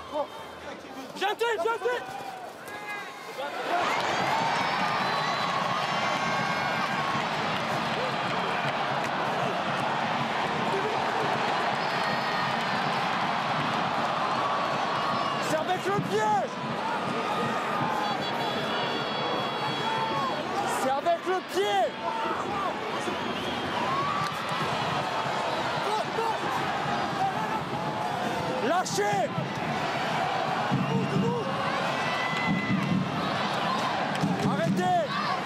J'intègre. C'est avec le pied. C'est avec le pied. Lâchez. Arrêtez.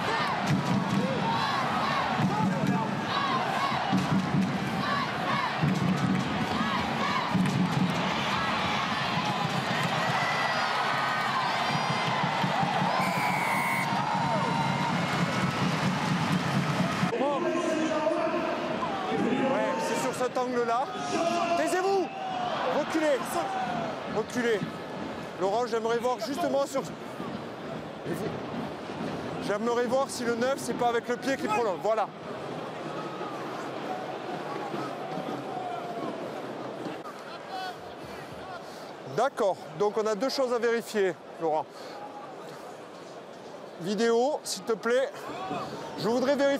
Ouais, c'est sur cet angle-là. Taisez-vous. Reculez. Reculez. Laurent, j'aimerais voir justement sur... J'aimerais voir si le 9, c'est pas avec le pied qui prolonge. Voilà. D'accord. Donc on a deux choses à vérifier, Laurent. Vidéo, s'il te plaît. Je voudrais vérifier.